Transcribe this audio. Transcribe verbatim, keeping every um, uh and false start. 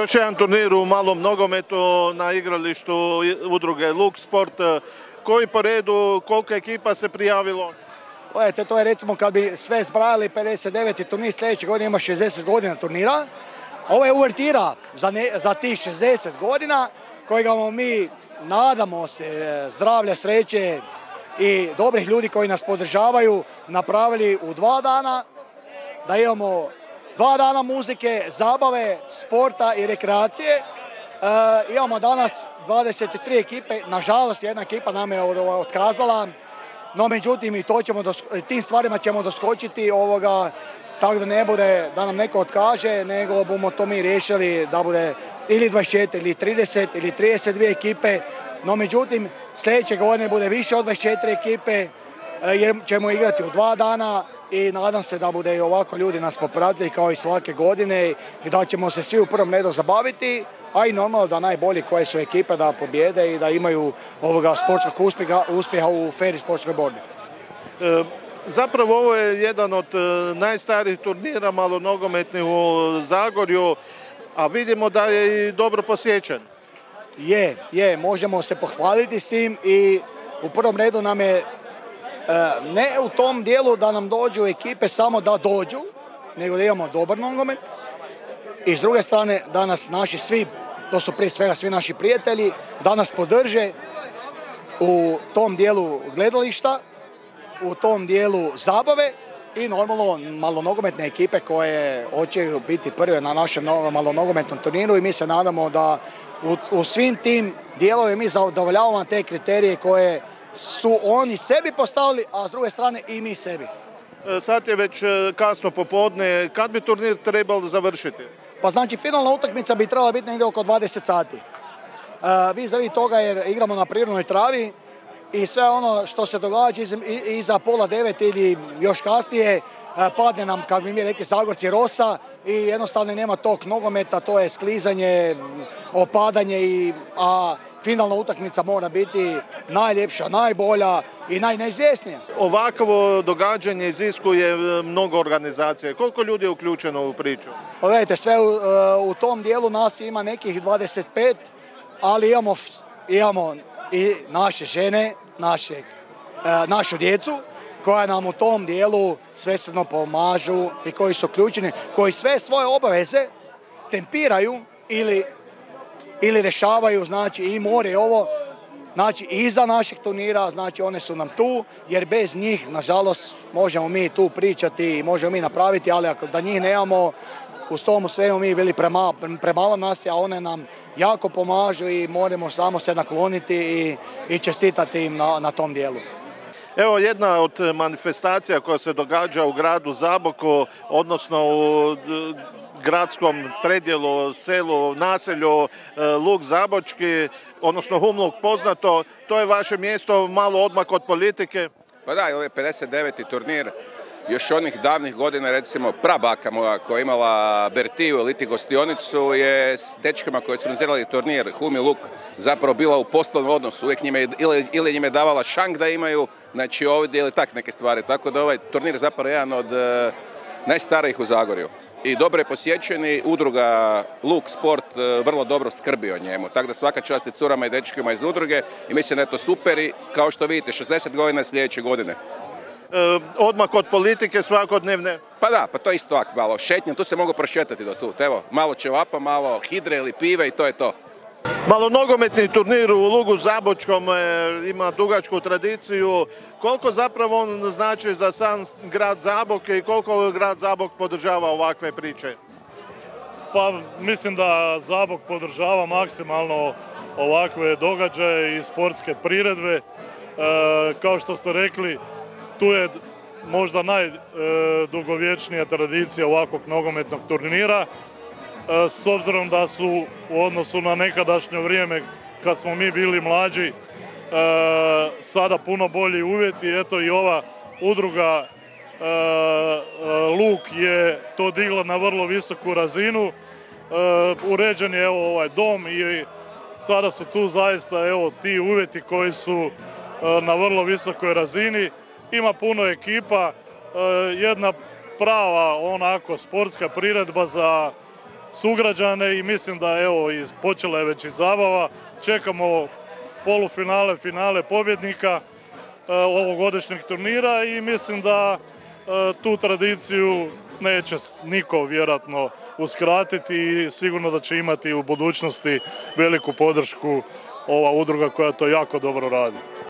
još jedan turnir u malom nogometu na igralištu udruge Luk Sport. Koji po redu, koliko ekipa se prijavilo? Gledajte, to je recimo kad bi sve zbrajali pedeset deveti turnir, sljedeće godine ima šezdeset godina turnira. Ovo je uvertira za, ne, za tih šezdeset godina kojega mi nadamo se zdravlja, sreće i dobrih ljudi koji nas podržavaju napravili u dva dana. Da imamo dva dana muzike, zabave, sporta i rekreacije. E, imamo danas dvadeset tri ekipe, nažalost jedna ekipa nam je otkazala, no međutim i to ćemo tim stvarima ćemo doskočiti ovoga, tako da ne bude da nam neko otkaže, nego bomo to mi riješili da bude ili dvadeset četiri ili trideset ili trideset dvije ekipe, no međutim sljedeće godine bude više od dvadeset četiri ekipe jer ćemo igrati u dva dana i nadam se da bude i ovako ljudi nas popratili kao i svake godine i da ćemo se svi u prvom redu zabaviti, a i normalno da najbolji koje su ekipe da pobjede i da imaju ovoga sportskog uspjeha, uspjeha u fer i sportskoj borbi. E, zapravo ovo je jedan od najstarijih turnira malonogometnih u Zagorju, a vidimo da je i dobro posjećen. Je, je, možemo se pohvaliti s tim i u prvom redu nam je ne u tom dijelu da nam dođu ekipe samo da dođu, nego da imamo dobar nogomet i s druge strane da nas naši svi, to su prije svega svi naši prijatelji, da nas podrže u tom dijelu gledališta, u tom dijelu zabave i normalno malonogometne ekipe koje hoće biti prve na našem malonogometnom turniru i mi se nadamo da u, u svim tim dijelovima mi zadovoljavamo te kriterije koje su oni sebi postavili, a s druge strane i mi sebi. Sad je već kasno popodne, kad bi turnir trebalo završiti? Pa znači finalna utakmica bi trebala biti negdje oko dvadeset sati. Vis-a-vis toga jer igramo na prirodnoj travi i sve ono što se događa iza, iza pola devet ili još kasnije padne nam, kako bi mi rekli Zagorci, rosa i jednostavno nema tog nogometa, to je sklizanje, opadanje, i, a finalna utakmica mora biti najljepša, najbolja i najneizvjesnija. Ovakvo događanje iziskuje mnogo organizacije. Koliko ljudi je uključeno u priču? Gledajte, sve u, u tom dijelu nas ima nekih dvadeset pet, ali imamo, imamo i naše žene, naše, našu djecu, koja nam u tom dijelu svesrdno pomažu i koji su uključeni, koji sve svoje obaveze tempiraju ili ili rješavaju, znači i more i ovo, znači iza našeg turnira, znači one su nam tu, jer bez njih, nažalost, možemo mi tu pričati i možemo mi napraviti, ali ako da njih nemamo, uz tomu svemu mi bili premalo, premalo nas, a one nam jako pomažu i moramo samo se nakloniti i, i čestitati im na, na tom dijelu. Evo jedna od manifestacija koja se događa u gradu Zaboku, odnosno u gradskom predjelu, selu, naselju Luk Zabočki, odnosno Humluk poznato, to je vaše mjesto malo odmak od politike? Pa da, ovo je pedeset deveti turnir, još onih davnih godina, recimo prabaka moja koja je imala Bertiju, eliti gostionicu, je s dečkama koji su organizirali turnir Humi Luk zapravo bila u poslovnom odnosu, uvijek njime, ili, ili njime davala šank da imaju, znači ovdje ili tak neke stvari, tako da ovaj turnir je zapravo jedan od uh, najstarijih u Zagorju. I dobro je posjećeni, udruga Luk Sport vrlo dobro skrbi o njemu. Tako da svaka čast i curama i dečkima iz udruge i mislim da je to super i kao što vidite šezdeset godina sljedeće godine. E, odmak od politike svakodnevne? Pa da, pa to je isto ako malo šetnje, tu se mogu prošetati do tu. Evo, malo ćevapa, malo hidre ili pive i to je to. Malonogometni turnir u Lugu Zabočkom e, ima dugačku tradiciju. Koliko zapravo on znači za sam grad Zabok i koliko grad Zabok podržava ovakve priče? Pa mislim da Zabok podržava maksimalno ovakve događaje i sportske priredbe. E, kao što ste rekli, tu je možda najdugovječnija tradicija ovakvog nogometnog turnira. S obzirom da su u odnosu na nekadašnje vrijeme kad smo mi bili mlađi sada puno bolji uvjeti, eto i ova udruga Luk je to digla na vrlo visoku razinu. Uređen je evo ovaj dom i sada su tu zaista evo ti uvjeti koji su na vrlo visokoj razini. Ima puno ekipa, jedna prava onako sportska priredba za sugrađane i mislim da evo počela je već i zabava. Čekamo polufinale, finale pobjednika ovogodišnjeg turnira i mislim da tu tradiciju neće niko vjerojatno uskratiti i sigurno da će imati u budućnosti veliku podršku ova udruga koja to jako dobro radi.